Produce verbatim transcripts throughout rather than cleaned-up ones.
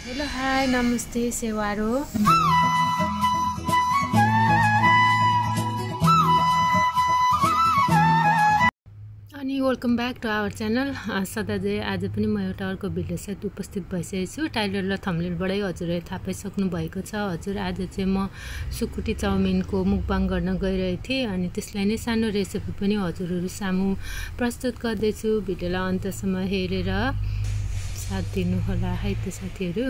Hello hi नमस्ते सेवारो अनि welcome back to our channel सदाझै आज पनि म एउटा अर्को भिडियो साथ उपस्थित भइसकेको छु। टाइटल र थम्बनेलबाटै हजुरले थाहा पाइसक्नु भएको छ। हजुर आज चाहिँ म सुकुटी चाउमिनको मुकबाङ गर्न गइरहेको थिएँ अनि त्यसलाई नै सानो रेसिपी पनि हजुरहरू सामु प्रस्तुत गर्दैछु। भिडियोलाई अन्तसम्म हेरेर साथ दिनु होला है त साथीहरू।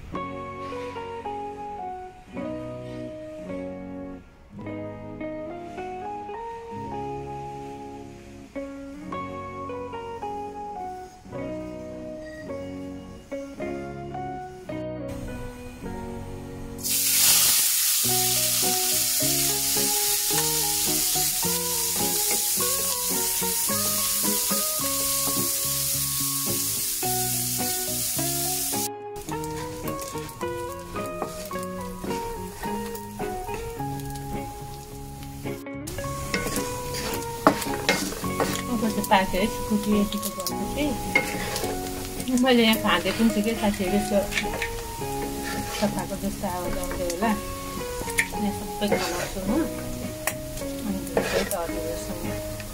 पाके सुकुटी यतिको भएपछि मैले यहाँ खाँदै पनि छु कि साथीहरू यसो सफाको जस्तो आवाज आउँदै होला। यहाँ सबै बनाउँछु म अनि हजुरहरूसँग।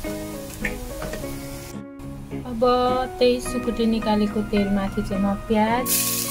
अब त्यही सुकुटी निकालेको तेलमाथि चाहिँ म प्याज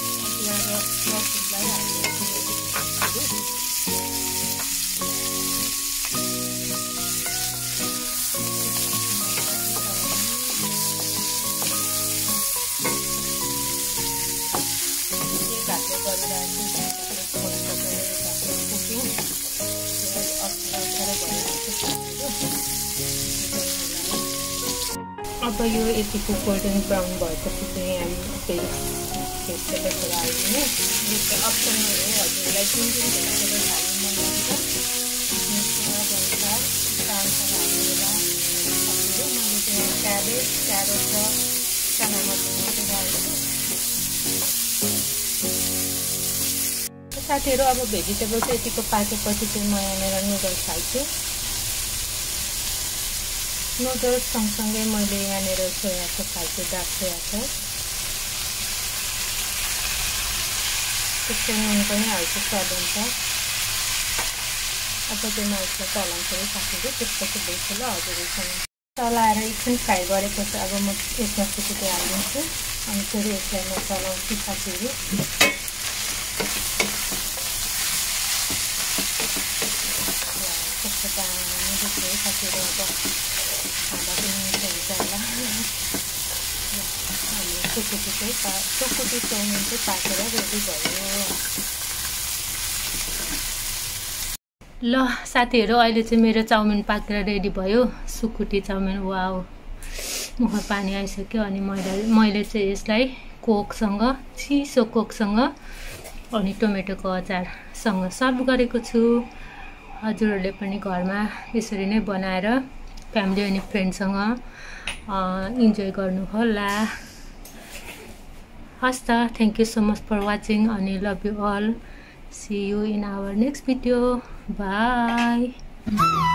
अब यो यतिको गोल्डन ब्राउन भएपछि चाहिँ हामी फेरि भेजिटेबल हालिदिने। यो चाहिँ अप्सनल हो, हजुरलाई जुन जुन भेजिटेबल हाल्नु मन लाग्छ स्वादअनुसार चामल हाल्नुहोला। मैले चाहिँ क्याबेज क्यारोट र चना मटर मात्रै हाल्छु। साथीहरू अब भेजिटेबल चाहिँ यतिको पाकेपछि चाहिँ म यहाँनिर नुडल्स हाल्छु। नुडल्स सँगसँगै मैले यहाँनिर सोया सस हाल्छु, डार्क सोया सस। त्यसको नुन पनि हाल्छु स्वादअनुसार। अब चाहिँ म यसलाई चलाउँछु है साथीहरू, त्यसपछि भेट्छु ल हजुरहरूसँग। चलाएर एकछिन फ्राई गरेपछि अब म यसमा सुकुटी हालिदिन्छु अनि फेरि यसलाई म चलाउँछु साथीहरू। कस्तो दामी देख्यो है साथीहरू, अब खाँदा पनि मिठो हुन्छ होला। हाम्रो सुकुटी चाहिँ पा सुकुटी चाउमिन चाहिँ पाकेर रेडी भयो। ल साथीहरू अहिले चाहिँ मेरो चाउमिन पाकेर रेडी भयो, सुकुटी चाउमिन। वाउ मुखमा पानी आइसक्यो। अनि मैले मैले चाहिँ यसलाई कोकसँग, चिसो कोकसँग अनि टोमेटोको अचारसँग सर्भ गरेको छु। हजुरहरूले पनि घरमा यसरी नै बनाएर फ्यामिली अनि फ्रेन्डसँग इन्जोय गर्नुहोला। हस् त, thank you so much for watching अनि love you all. See you in our next video. By.